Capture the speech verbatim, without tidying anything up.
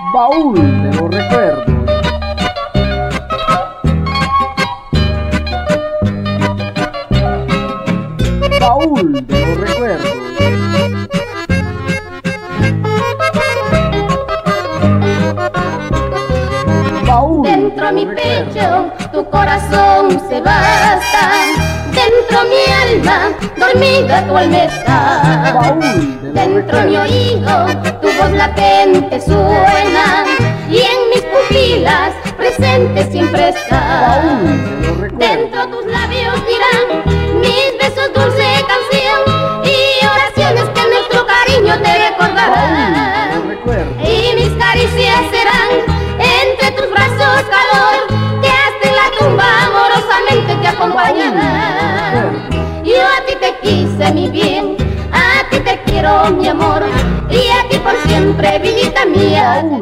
Baúl de los recuerdos. Baúl de los recuerdos. Baúl Dentro de mi los pecho recuerdos. tu corazón se basta, dentro mi alma dormida tu alma está. Baúl de los Dentro mi recuerdos. oído tu voz latente suena y en mis pupilas presente siempre está. Baúl de los recuerdos. Dentro tus labios dirán mis besos dulce canción y oraciones que nuestro cariño te Baúl de recordarán. los recuerdos. Y mis caricias serán entre tus brazos calor que hasta en la tumba amorosamente te acompañarán. Yo a ti te quise mi bien, a ti te quiero mi amor y a ti por siempre vidita mía.